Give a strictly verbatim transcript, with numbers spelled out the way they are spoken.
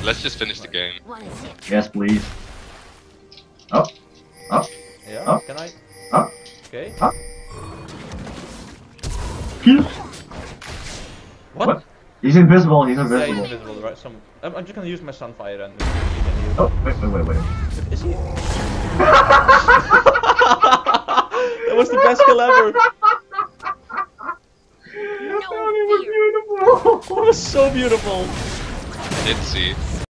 let's just finish the game. Yes, please. Up. Up. Yeah, Up. can I? Up. Okay. Up. Kill. What? What? He's invisible, he's Yeah, invisible. he's invisible, right? Some. I'm, I'm just gonna use my Sunfire and. Oh, wait, wait, wait, wait. Is he? That was the best kill ever! No, it was beautiful! It was so beautiful! I did see.